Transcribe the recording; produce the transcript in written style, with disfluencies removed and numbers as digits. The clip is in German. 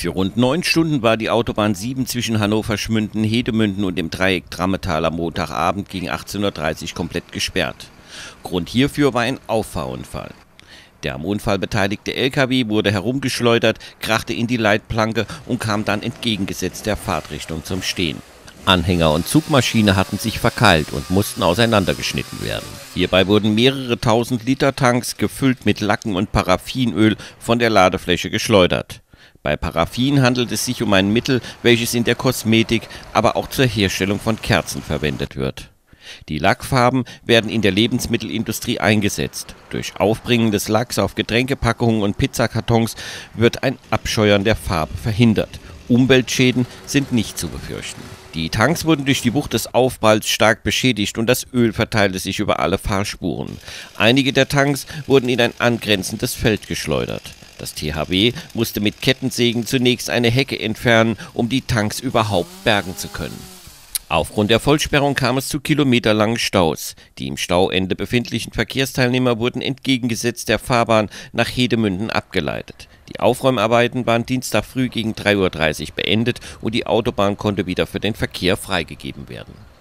Für rund 9 Stunden war die Autobahn 7 zwischen Hannover-Schmünden, Hedemünden und dem Dreieck Drammetal am Montagabend gegen 18:30 Uhr komplett gesperrt. Grund hierfür war ein Auffahrunfall. Der am Unfall beteiligte LKW wurde herumgeschleudert, krachte in die Leitplanke und kam dann entgegengesetzt der Fahrtrichtung zum Stehen. Anhänger und Zugmaschine hatten sich verkeilt und mussten auseinandergeschnitten werden. Hierbei wurden mehrere tausend Liter Tanks, gefüllt mit Lacken und Paraffinöl, von der Ladefläche geschleudert. Bei Paraffin handelt es sich um ein Mittel, welches in der Kosmetik, aber auch zur Herstellung von Kerzen verwendet wird. Die Lackfarben werden in der Lebensmittelindustrie eingesetzt. Durch Aufbringen des Lacks auf Getränkepackungen und Pizzakartons wird ein Abscheuern der Farbe verhindert. Umweltschäden sind nicht zu befürchten. Die Tanks wurden durch die Wucht des Aufpralls stark beschädigt und das Öl verteilte sich über alle Fahrspuren. Einige der Tanks wurden in ein angrenzendes Feld geschleudert. Das THW musste mit Kettensägen zunächst eine Hecke entfernen, um die Tanks überhaupt bergen zu können. Aufgrund der Vollsperrung kam es zu kilometerlangen Staus. Die im Stauende befindlichen Verkehrsteilnehmer wurden entgegengesetzt der Fahrbahn nach Hedemünden abgeleitet. Die Aufräumarbeiten waren Dienstag früh gegen 3:30 Uhr beendet und die Autobahn konnte wieder für den Verkehr freigegeben werden.